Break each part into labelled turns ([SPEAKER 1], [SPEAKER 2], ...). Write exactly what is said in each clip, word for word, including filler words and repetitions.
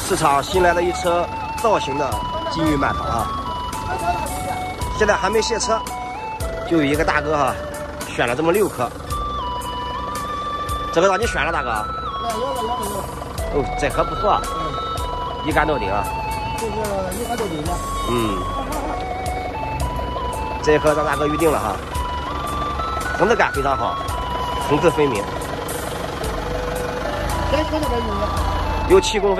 [SPEAKER 1] 市场新来了一车造型的金鱼满堂啊，现在还没卸车，就有一个大哥哈、啊、选了这么六颗。这个让你选了，大哥？
[SPEAKER 2] 有有有有。
[SPEAKER 1] 哦，这颗不错，一杆到顶啊。
[SPEAKER 2] 这是一杆到顶的。
[SPEAKER 1] 嗯，这一颗让大哥预定了哈，层次感非常好，层次分明。有七公分。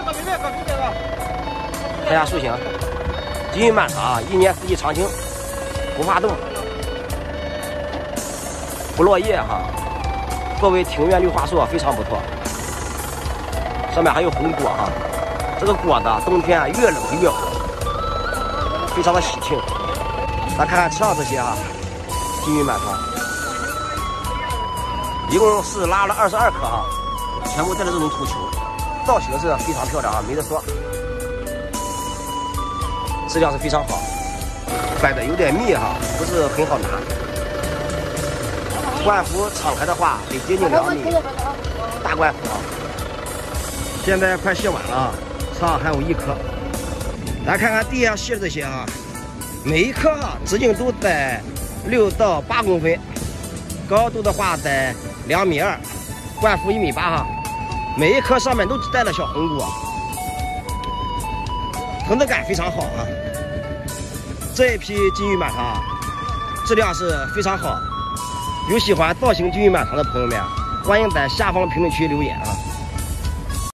[SPEAKER 1] 看下树形，金鱼满堂啊，一年四季常青，不怕冻，不落叶哈。作为庭院绿化树非常不错。上面还有红果哈，这个果子冬天越冷越红，非常的喜庆。来看看车上这些哈，金鱼满堂，一共是拉了二十二颗哈，全部带着这种土球，造型是非常漂亮啊，没得说。质量是非常好，摆的有点密哈，不是很好拿。冠幅敞开的话得接近两米，大冠幅啊。现在快卸完了啊，车上还有一颗。来看看地上卸的这些啊，每一颗啊直径都在六到八公分，高度的话在两米二，冠幅一米八哈。每一颗上面都带了小红果，层次感非常好啊。这一批金鱼满堂啊，质量是非常好。有喜欢造型金鱼满堂的朋友们啊，欢迎在下方评论区留言啊。